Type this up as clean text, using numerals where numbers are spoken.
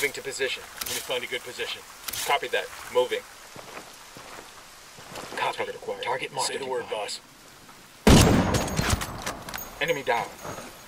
Moving to position. Let me find a good position. Copy that. Moving. Copy. Target acquired. Target marked. Say the word, boss. Enemy down.